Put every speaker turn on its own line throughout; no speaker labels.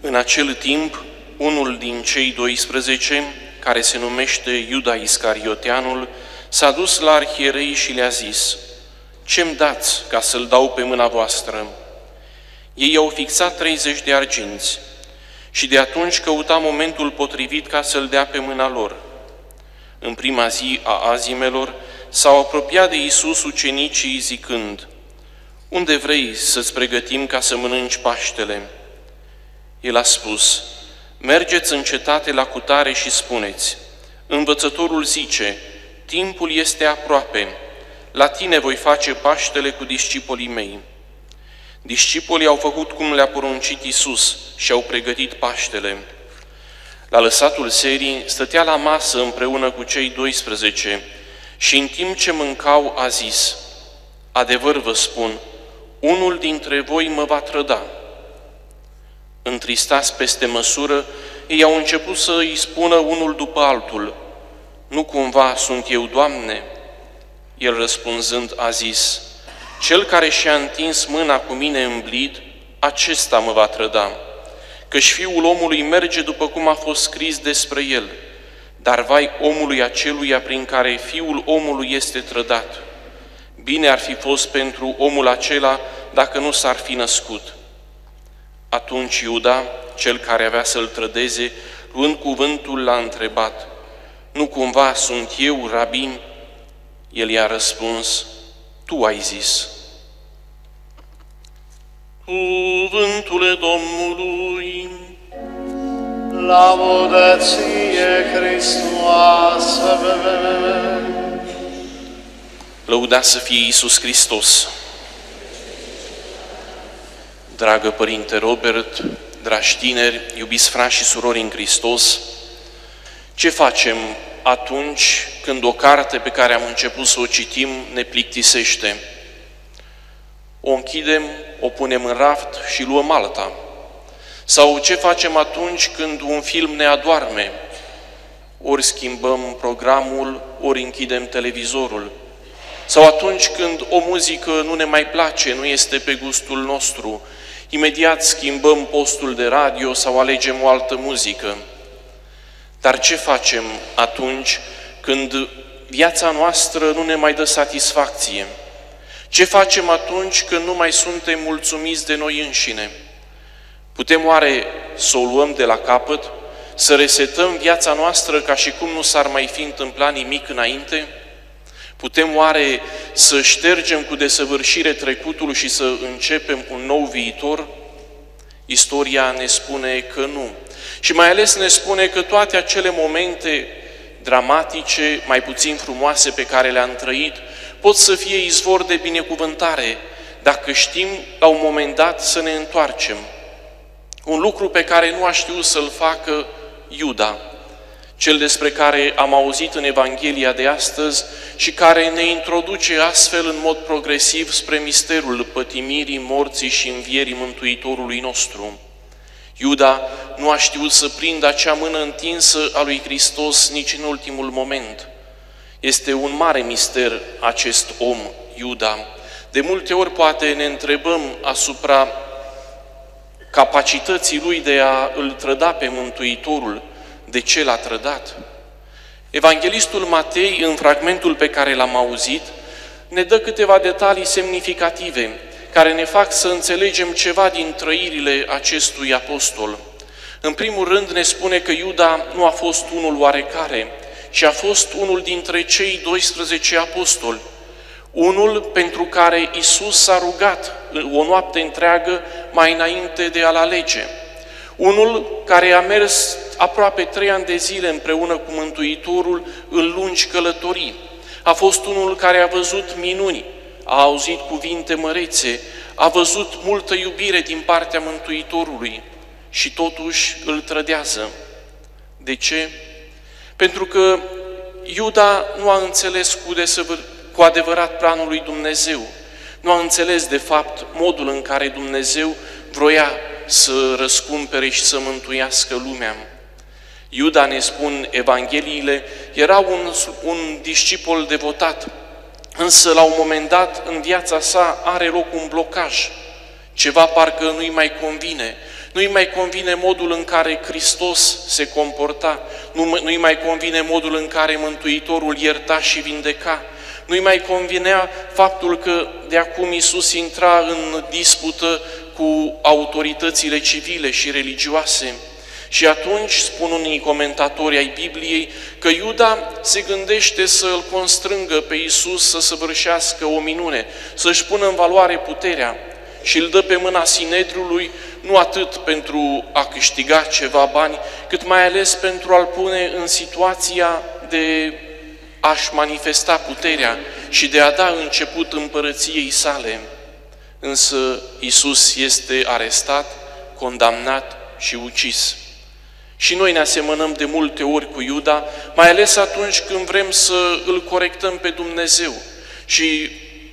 În acel timp, unul din cei 12, care se numește Iuda Iscarioteanul, s-a dus la arhierei și le-a zis: „Ce-mi dați ca să-l dau pe mâna voastră?” Ei au fixat 30 de arginți și de atunci căuta momentul potrivit ca să-l dea pe mâna lor. În prima zi a azimelor s-au apropiat de Iisus ucenicii zicând: „Unde vrei să-ți pregătim ca să mănânci Paștele?” El a spus: „Mergeți în cetate la cutare și spuneți: Învățătorul zice, timpul este aproape, la tine voi face Paștele cu discipolii mei.” Discipolii au făcut cum le-a poruncit Iisus și au pregătit Paștele. La lăsatul serii stătea la masă împreună cu cei 12 și în timp ce mâncau a zis: „Adevăr vă spun, unul dintre voi mă va trăda.” Întristați peste măsură, ei au început să îi spună unul după altul: „Nu cumva sunt eu, Doamne?” El răspunzând a zis: „Cel care și-a întins mâna cu mine în blid, acesta mă va trăda, căci Fiul omului merge după cum a fost scris despre el, dar vai omului aceluia prin care Fiul omului este trădat. Bine ar fi fost pentru omul acela dacă nu s-ar fi născut.” Atunci Iuda, cel care avea să-l trădeze, luând cuvântul, l-a întrebat: „Nu cumva sunt eu, Rabi?” El i-a răspuns: „Tu ai zis.” Cuvântul Domnului.
Laudă ție, Hristoase!
Lăudat să fie Iisus Hristos! Dragă Părinte Robert, dragi tineri, iubiți frați și surori în Hristos, ce facem atunci când o carte pe care am început să o citim ne plictisește? O închidem, o punem în raft și luăm alta. Sau ce facem atunci când un film ne adoarme? Ori schimbăm programul, ori închidem televizorul. Sau atunci când o muzică nu ne mai place, nu este pe gustul nostru, imediat schimbăm postul de radio sau alegem o altă muzică. Dar ce facem atunci când viața noastră nu ne mai dă satisfacție? Ce facem atunci când nu mai suntem mulțumiți de noi înșine? Putem oare să o luăm de la capăt, să resetăm viața noastră ca și cum nu s-ar mai fi întâmplat nimic înainte? Putem oare să ștergem cu desăvârșire trecutul și să începem un nou viitor? Istoria ne spune că nu. Și mai ales ne spune că toate acele momente dramatice, mai puțin frumoase pe care le-am trăit, pot să fie izvor de binecuvântare, dacă știm la un moment dat să ne întoarcem. Un lucru pe care nu a știut să-l facă Iuda, cel despre care am auzit în Evanghelia de astăzi și care ne introduce astfel în mod progresiv spre misterul pătimirii, morții și învierii Mântuitorului nostru. Iuda nu a știut să prindă acea mână întinsă a lui Hristos nici în ultimul moment. Este un mare mister acest om, Iuda. De multe ori poate ne întrebăm asupra capacității lui de a îl trăda pe Mântuitorul. De ce l-a trădat? Evanghelistul Matei, în fragmentul pe care l-am auzit, ne dă câteva detalii semnificative, care ne fac să înțelegem ceva din trăirile acestui apostol. În primul rând ne spune că Iuda nu a fost unul oarecare, ci a fost unul dintre cei 12 apostoli, unul pentru care Iisus s-a rugat o noapte întreagă mai înainte de a-l alege, unul care a mers aproape 3 ani de zile împreună cu Mântuitorul în lungi călătorii, a fost unul care a văzut minuni, a auzit cuvinte mărețe, a văzut multă iubire din partea Mântuitorului și totuși îl trădează. De ce? Pentru că Iuda nu a înțeles cu adevărat planul lui Dumnezeu, nu a înțeles de fapt modul în care Dumnezeu vroia să răscumpere și să mântuiască lumea. Iuda, ne spun Evangheliile, era un discipol devotat, însă la un moment dat în viața sa are loc un blocaj. Ceva parcă nu-i mai convine, Nu-i mai convine modul în care Hristos se comporta, nu-i mai convine modul în care Mântuitorul ierta și vindeca, nu-i mai convenea faptul că de acum Iisus intra în dispută cu autoritățile civile și religioase. Și atunci, spun unii comentatori ai Bibliei, că Iuda se gândește să îl constrângă pe Iisus să săvârșească o minune, să-și pună în valoare puterea și îl dă pe mâna Sinedriului, nu atât pentru a câștiga ceva bani, cât mai ales pentru a-l pune în situația de a-și manifesta puterea și de a da început împărăției sale. Însă Iisus este arestat, condamnat și ucis. Și noi ne asemănăm de multe ori cu Iuda, mai ales atunci când vrem să îl corectăm pe Dumnezeu și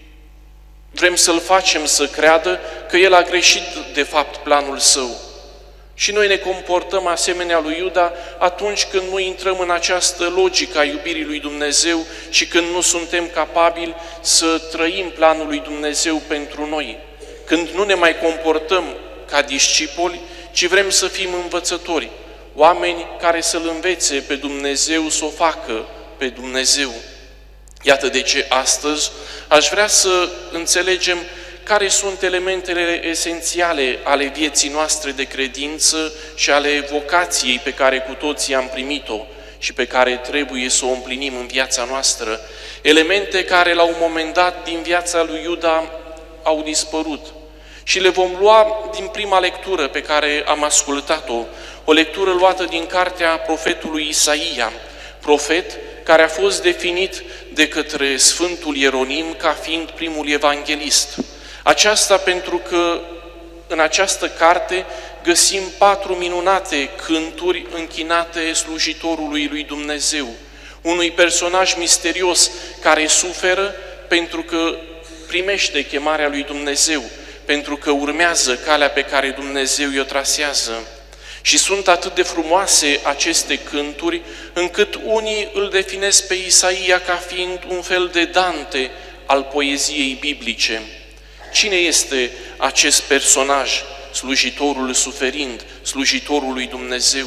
vrem să-l facem să creadă că el a greșit de fapt planul său. Și noi ne comportăm asemenea lui Iuda atunci când nu intrăm în această logică a iubirii lui Dumnezeu și când nu suntem capabili să trăim planul lui Dumnezeu pentru noi. Când nu ne mai comportăm ca discipoli, ci vrem să fim învățători, oameni care să-L învețe pe Dumnezeu să o facă pe Dumnezeu. Iată de ce astăzi aș vrea să înțelegem care sunt elementele esențiale ale vieții noastre de credință și ale vocației pe care cu toții am primit-o și pe care trebuie să o împlinim în viața noastră. Elemente care la un moment dat din viața lui Iuda au dispărut. Și le vom lua din prima lectură pe care am ascultat-o, o lectură luată din cartea profetului Isaia, profet care a fost definit de către Sfântul Ieronim ca fiind primul evanghelist. Aceasta pentru că în această carte găsim 4 minunate cânturi închinate slujitorului lui Dumnezeu, unui personaj misterios care suferă pentru că primește chemarea lui Dumnezeu, pentru că urmează calea pe care Dumnezeu i-o trasează. Și sunt atât de frumoase aceste cânturi, încât unii îl definesc pe Isaia ca fiind un fel de Dante al poeziei biblice. Cine este acest personaj, slujitorul suferind, slujitorul lui Dumnezeu?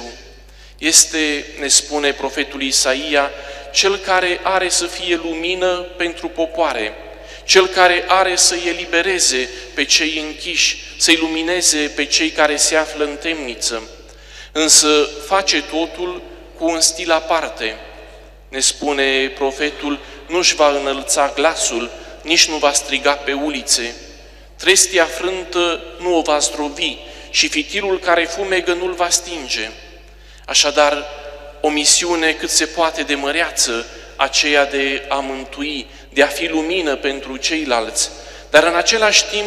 Este, ne spune profetul Isaia, cel care are să fie lumină pentru popoare, cel care are să-i elibereze pe cei închiși, să-i lumineze pe cei care se află în temniță. Însă face totul cu un stil aparte. Ne spune profetul, nu-și va înălța glasul, nici nu va striga pe ulițe. Trestia frântă nu o va zdrobi și fitirul care fumegă nu-l va stinge. Așadar, o misiune cât se poate de măreață, aceea de a mântui, de a fi lumină pentru ceilalți, dar în același timp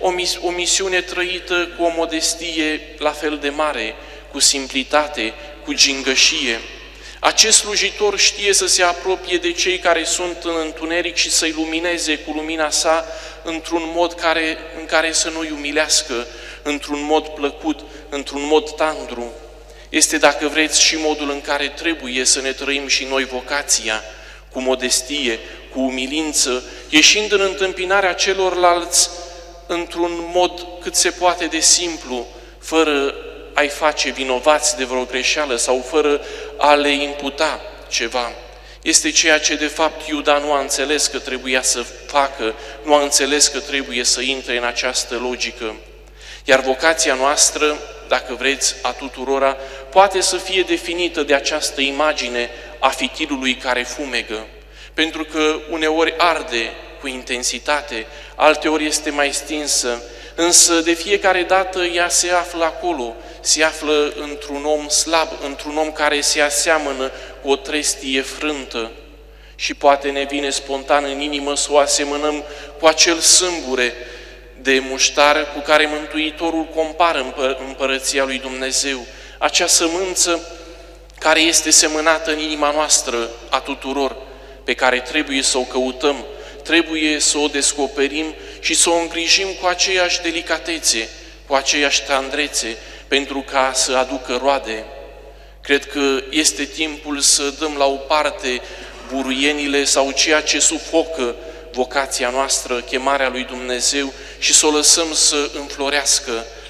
o misiune trăită cu o modestie la fel de mare, cu simplitate, cu gingășie. Acest slujitor știe să se apropie de cei care sunt în întuneric și să-i lumineze cu lumina sa într-un mod în care să nu-i umilească, într-un mod plăcut, într-un mod tandru. Este, dacă vreți, și modul în care trebuie să ne trăim și noi vocația, cu modestie, cu umilință, ieșind în întâmpinarea celorlalți într-un mod cât se poate de simplu, fără a-i face vinovați de vreo greșeală sau fără a le imputa ceva. Este ceea ce de fapt Iuda nu a înțeles că trebuia să facă, nu a înțeles că trebuie să intre în această logică. Iar vocația noastră, dacă vreți, a tuturora, poate să fie definită de această imagine a fitirului care fumegă, pentru că uneori arde cu intensitate, alteori este mai stinsă, însă de fiecare dată ea se află acolo, se află într-un om slab, într-un om care se aseamănă cu o trestie frântă. Și poate ne vine spontan în inimă să o asemănăm cu acel sâmbure de muștar cu care Mântuitorul compară împărăția lui Dumnezeu, acea sămânță care este semănată în inima noastră a tuturor, pe care trebuie să o căutăm, trebuie să o descoperim și să o îngrijim cu aceeași delicatețe, cu aceeași tandrețe, pentru ca să aducă roade. Cred că este timpul să dăm la o parte buruienile sau ceea ce sufocă vocația noastră, chemarea lui Dumnezeu și să o lăsăm să înflorească,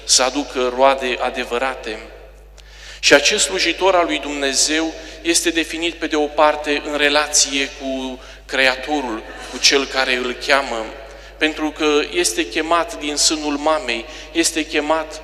să aducă roade adevărate. Și acest slujitor al lui Dumnezeu este definit pe de o parte în relație cu Creatorul, cu Cel care îl cheamă, pentru că este chemat din sânul mamei, este chemat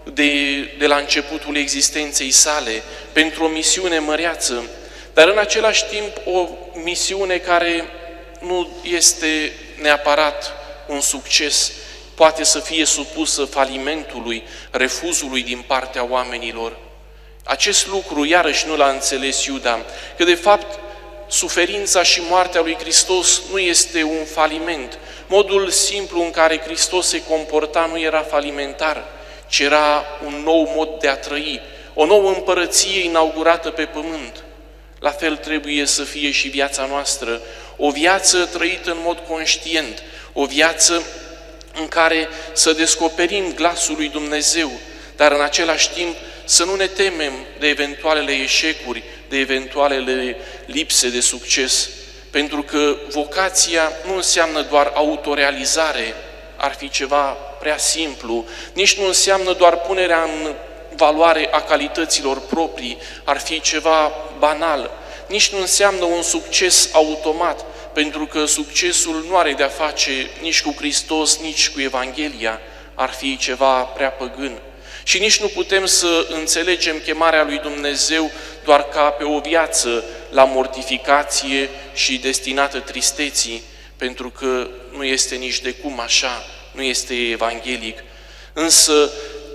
de la începutul existenței sale, pentru o misiune măreață, dar în același timp o misiune care nu este neapărat un succes, poate să fie supusă falimentului, refuzului din partea oamenilor. Acest lucru iarăși nu l-a înțeles Iuda, că de fapt suferința și moartea lui Hristos nu este un faliment. Modul simplu în care Hristos se comporta nu era falimentar, ci era un nou mod de a trăi, o nouă împărăție inaugurată pe pământ. La fel trebuie să fie și viața noastră, o viață trăită în mod conștient, o viață în care să descoperim glasul lui Dumnezeu, dar în același timp să nu ne temem de eventualele eșecuri, de eventualele lipse de succes, pentru că vocația nu înseamnă doar autorealizare, ar fi ceva prea simplu, nici nu înseamnă doar punerea în valoare a calităților proprii, ar fi ceva banal, nici nu înseamnă un succes automat, pentru că succesul nu are de-a face nici cu Hristos, nici cu Evanghelia, ar fi ceva prea păgân. Și nici nu putem să înțelegem chemarea lui Dumnezeu doar ca pe o viață la mortificație și destinată tristeții, pentru că nu este nici de cum așa, nu este evanghelic. Însă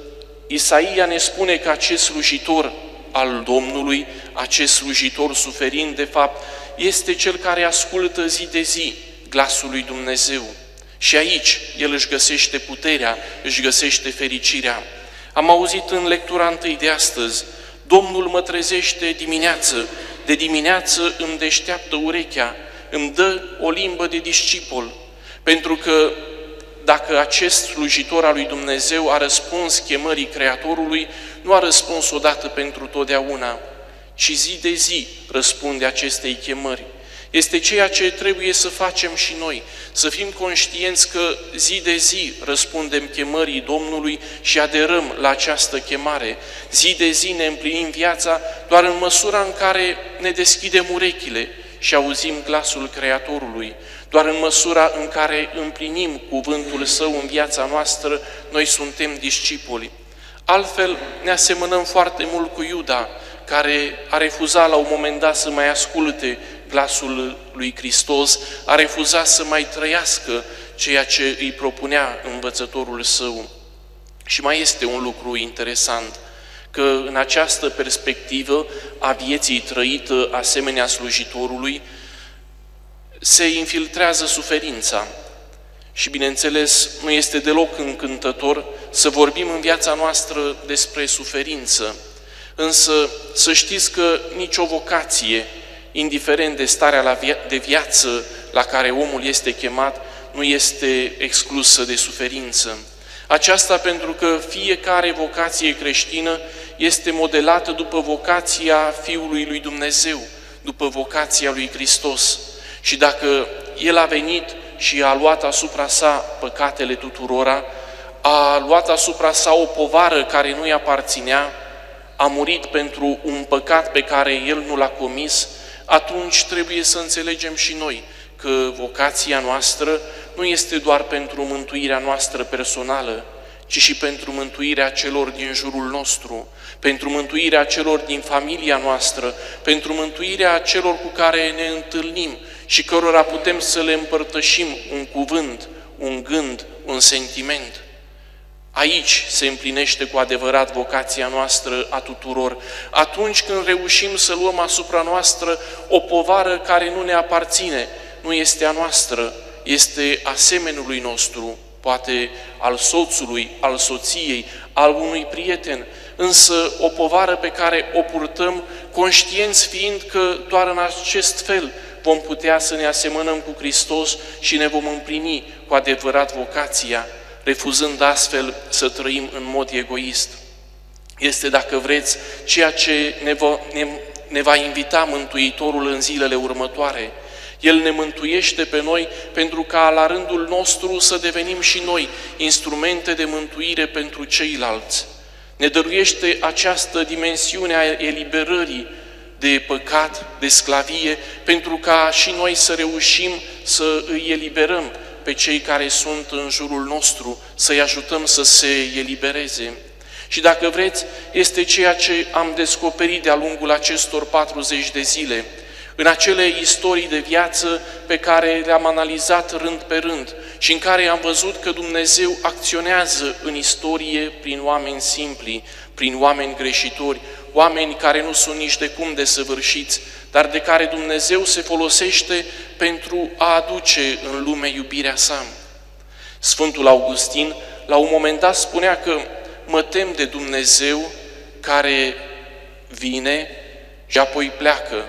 Isaia ne spune că acest slujitor al Domnului, acest slujitor suferind, de fapt, este cel care ascultă zi de zi glasul lui Dumnezeu. Și aici el își găsește puterea, își găsește fericirea. Am auzit în lectura întâi de astăzi, Domnul mă trezește dimineață, de dimineață îmi deșteaptă urechea, îmi dă o limbă de discipol, pentru că dacă acest slujitor al lui Dumnezeu a răspuns chemării Creatorului, nu a răspuns odată pentru totdeauna, ci zi de zi răspunde acestei chemări. Este ceea ce trebuie să facem și noi, să fim conștienți că zi de zi răspundem chemării Domnului și aderăm la această chemare. Zi de zi ne împlinim viața doar în măsura în care ne deschidem urechile și auzim glasul Creatorului. Doar în măsura în care împlinim cuvântul Său în viața noastră, noi suntem discipoli. Altfel ne asemănăm foarte mult cu Iuda, care a refuzat la un moment dat să mai asculte glasul lui Hristos, a refuzat să mai trăiască ceea ce îi propunea învățătorul său. Și mai este un lucru interesant, că în această perspectivă a vieții trăită asemenea slujitorului, se infiltrează suferința. Și bineînțeles, nu este deloc încântător să vorbim în viața noastră despre suferință. Însă să știți că nicio vocație, indiferent de starea de viață la care omul este chemat, nu este exclusă de suferință. Aceasta pentru că fiecare vocație creștină este modelată după vocația Fiului lui Dumnezeu, după vocația lui Hristos. Și dacă El a venit și a luat asupra sa păcatele tuturora, a luat asupra sa o povară care nu-i aparținea, a murit pentru un păcat pe care El nu l-a comis, atunci trebuie să înțelegem și noi că vocația noastră nu este doar pentru mântuirea noastră personală, ci și pentru mântuirea celor din jurul nostru, pentru mântuirea celor din familia noastră, pentru mântuirea celor cu care ne întâlnim și cărora putem să le împărtășim un cuvânt, un gând, un sentiment. Aici se împlinește cu adevărat vocația noastră a tuturor, atunci când reușim să luăm asupra noastră o povară care nu ne aparține, nu este a noastră, este a semenului nostru, poate al soțului, al soției, al unui prieten, însă o povară pe care o purtăm conștienți fiind că doar în acest fel vom putea să ne asemănăm cu Hristos și ne vom împlini cu adevărat vocația, refuzând astfel să trăim în mod egoist. Este, dacă vreți, ceea ce ne va invita Mântuitorul în zilele următoare. El ne mântuiește pe noi pentru ca la rândul nostru să devenim și noi instrumente de mântuire pentru ceilalți. Ne dăruiește această dimensiune a eliberării de păcat, de sclavie, pentru ca și noi să reușim să îi eliberăm pe cei care sunt în jurul nostru, să-i ajutăm să se elibereze. Și dacă vreți, este ceea ce am descoperit de-a lungul acestor 40 de zile, în acele istorii de viață pe care le-am analizat rând pe rând și în care am văzut că Dumnezeu acționează în istorie prin oameni simpli, prin oameni greșitori, oameni care nu sunt nici de cum desăvârșiți, dar de care Dumnezeu se folosește pentru a aduce în lume iubirea sa. Sfântul Augustin, la un moment dat, spunea că mă tem de Dumnezeu care vine și apoi pleacă,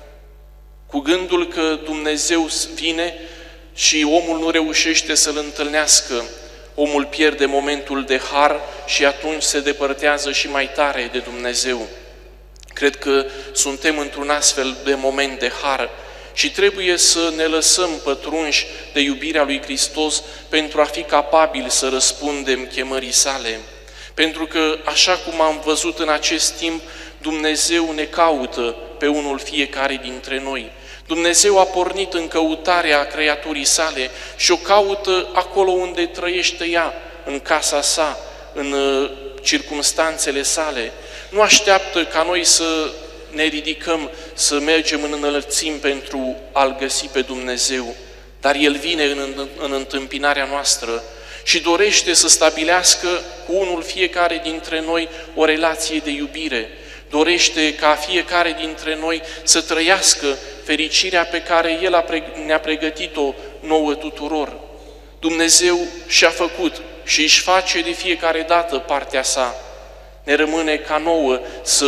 cu gândul că Dumnezeu vine și omul nu reușește să-L întâlnească. Omul pierde momentul de har și atunci se depărtează și mai tare de Dumnezeu. Cred că suntem într-un astfel de moment de har și trebuie să ne lăsăm pătrunși de iubirea lui Hristos pentru a fi capabili să răspundem chemării sale. Pentru că, așa cum am văzut în acest timp, Dumnezeu ne caută pe unul fiecare dintre noi. Dumnezeu a pornit în căutarea creaturii sale și o caută acolo unde trăiește ea, în casa sa, în circumstanțele sale. Nu așteaptă ca noi să ne ridicăm, să mergem în înălțimi pentru a-L găsi pe Dumnezeu, dar El vine în întâmpinarea noastră și dorește să stabilească cu unul fiecare dintre noi o relație de iubire. Dorește ca fiecare dintre noi să trăiască fericirea pe care El ne-a pregătit-o nouă tuturor. Dumnezeu și-a făcut și își face de fiecare dată partea sa. Ne rămâne ca nouă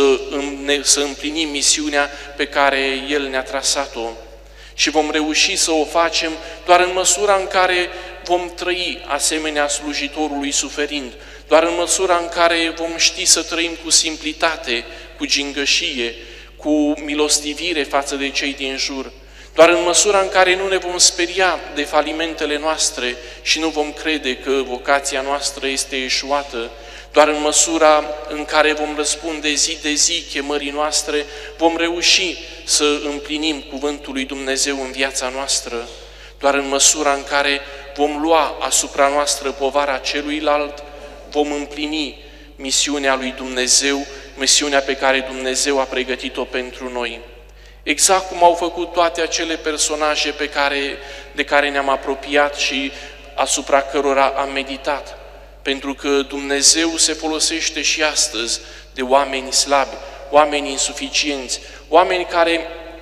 să împlinim misiunea pe care El ne-a trasat-o. Și vom reuși să o facem doar în măsura în care vom trăi asemenea slujitorului suferind, doar în măsura în care vom ști să trăim cu simplitate, cu gingășie, cu milostivire față de cei din jur, doar în măsura în care nu ne vom speria de falimentele noastre și nu vom crede că vocația noastră este eșuată, doar în măsura în care vom răspunde zi de zi chemării noastre, vom reuși să împlinim cuvântul lui Dumnezeu în viața noastră, doar în măsura în care vom lua asupra noastră povara celuilalt, vom împlini misiunea lui Dumnezeu, misiunea pe care Dumnezeu a pregătit-o pentru noi. Exact cum au făcut toate acele personaje de care ne-am apropiat și asupra cărora am meditat. Pentru că Dumnezeu se folosește și astăzi de oameni slabi, oameni insuficienți, oameni care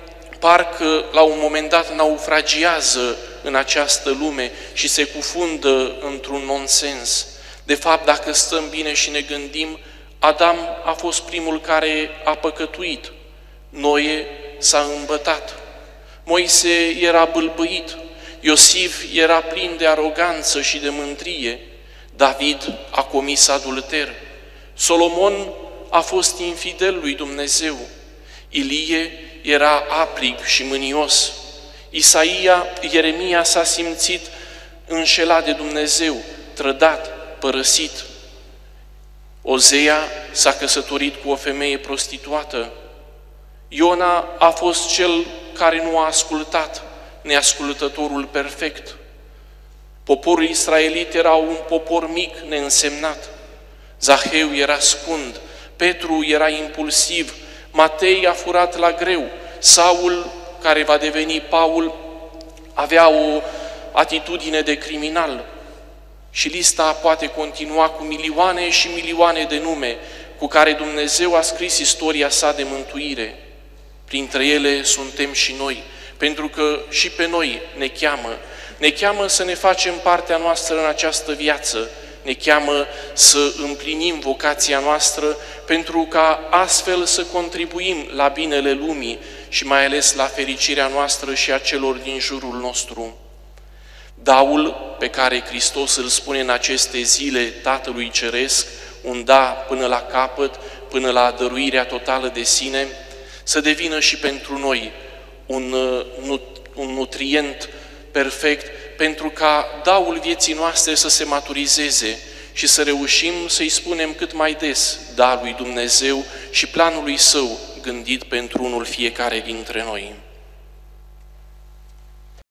parcă la un moment dat naufragiază în această lume și se cufundă într-un nonsens. De fapt, dacă stăm bine și ne gândim, Adam a fost primul care a păcătuit, Noe s-a îmbătat, Moise era bâlbâit, Iosif era plin de aroganță și de mândrie, David a comis adulter, Solomon a fost infidel lui Dumnezeu, Ilie era aprig și mânios, Ieremia s-a simțit înșelat de Dumnezeu, trădat, părăsit. Ozea s-a căsătorit cu o femeie prostituată. Iona a fost cel care nu a ascultat, neascultătorul perfect. Poporul israelit era un popor mic, neînsemnat. Zaheu era scund, Petru era impulsiv, Matei a furat la greu, Saul, care va deveni Paul, avea o atitudine de criminal. Și lista poate continua cu milioane și milioane de nume cu care Dumnezeu a scris istoria sa de mântuire. Printre ele suntem și noi, pentru că și pe noi ne cheamă să ne facem partea noastră în această viață, ne cheamă să împlinim vocația noastră pentru ca astfel să contribuim la binele lumii și mai ales la fericirea noastră și a celor din jurul nostru. Daul pe care Hristos îl spune în aceste zile Tatălui Ceresc, un da până la capăt, până la dăruirea totală de sine, să devină și pentru noi un nu un nutrient perfect pentru ca daul vieții noastre să se maturizeze și să reușim să-i spunem cât mai des da lui Dumnezeu și planului Său gândit pentru unul fiecare dintre noi.